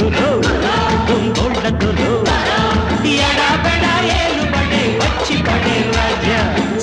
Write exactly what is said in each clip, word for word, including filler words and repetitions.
గురు దొంగోళ్ళ గురు ఎడా పెడా ఏలు పడే వచ్చి పడే రాజా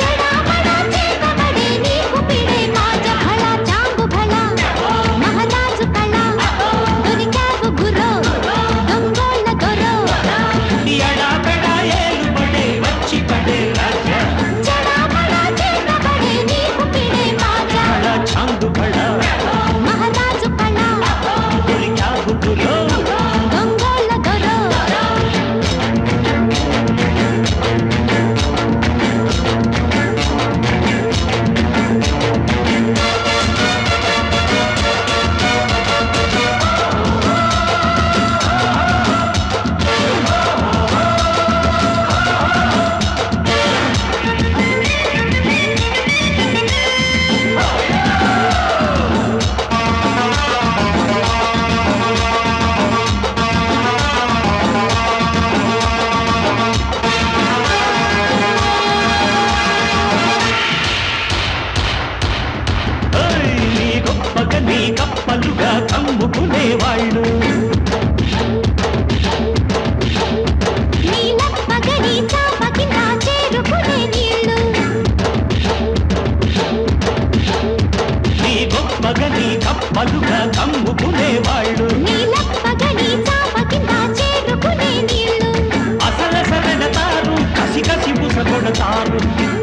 కప్పలుగా కమ్ముకునేవాళ్ళు నీ గొప్పగని కప్పలుగా కమ్ముకునేవాళ్ళు అసలసలడతారు కసి కసి బుస కొడతారు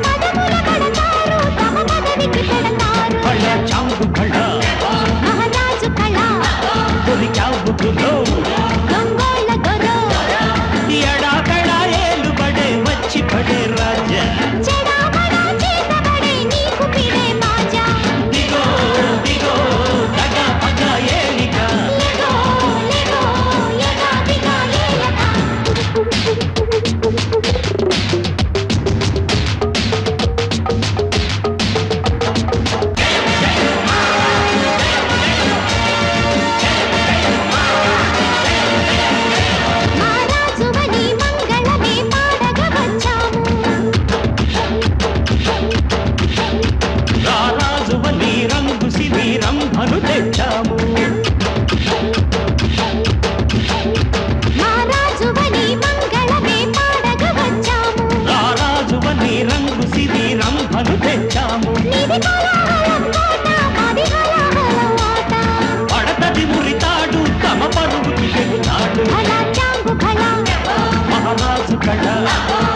కళ చాంగు కళ ఎడా పెడా ఏలు పడే వచ్చి పడే రాజా దిగో దిగో దగా పగా ఏలిక రంభను తెచ్చాము రారాజువని మంగళమే పాడగ వచ్చాము రారాజువని రంగు సిరి రంభను తెచ్చాము పడతది మురితాడు తమ పరుగుకి చెబుతాడు మహారాజు కళ మహారాజు కళ